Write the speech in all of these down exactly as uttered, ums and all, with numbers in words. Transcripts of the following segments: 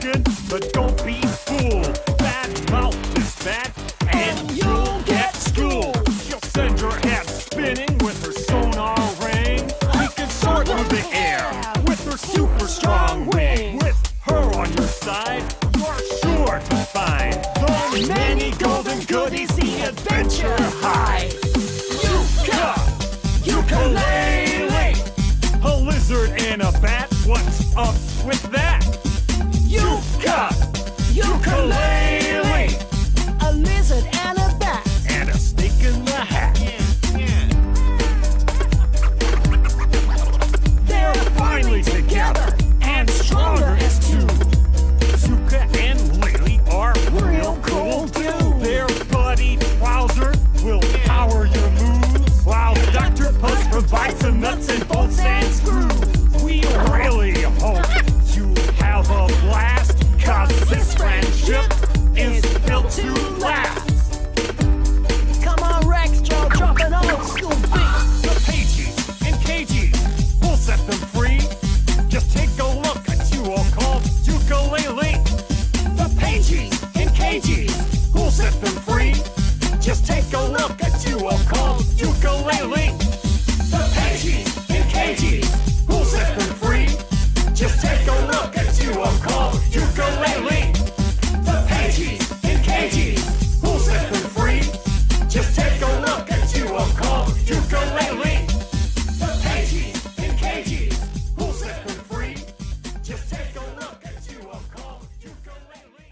spoken, but don't be fooled. Bad mouth is bad, and you'll get schooled. She'll send your head spinning with her sonar ring. She can soar through the air with her super strong wing. With her on your side, you're sure to find the many golden goodies the adventure hide. Yucca, ukulele, a lizard and a bat. What's up with that? Yucca, ukulele, a lizard and a bat, and a snake in the hat. Yeah, yeah. They're finally together and stronger as two. Zuka and Lily are real cool too. Their buddy Wowzer will power your moves, while Doctor Puss provides the nuts and bolts and screws. We really hope you have a blast, 'cause this friendship is built to last. Come on, Rex, Joe, drop an old school beat. The Pages and Cages, we'll set them free. Just take a look at you all called ukulele. The Pages and Cages, we'll set them free. Just take a look at you all called ukulele. The Pages and Cages, we'll set them free. Just take a look at you all called ukulele. The Pages and Cages, we'll set them free. Just take a look at you all called ukulele. The Pages and Cages, we'll set them free. Just take a look at you all called ukulele.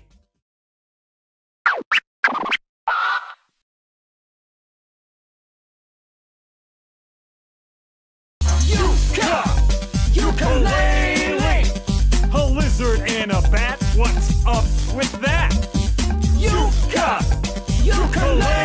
Yucca, ukulele, a lizard and a bat. What's up with that? Yucca, ukulele.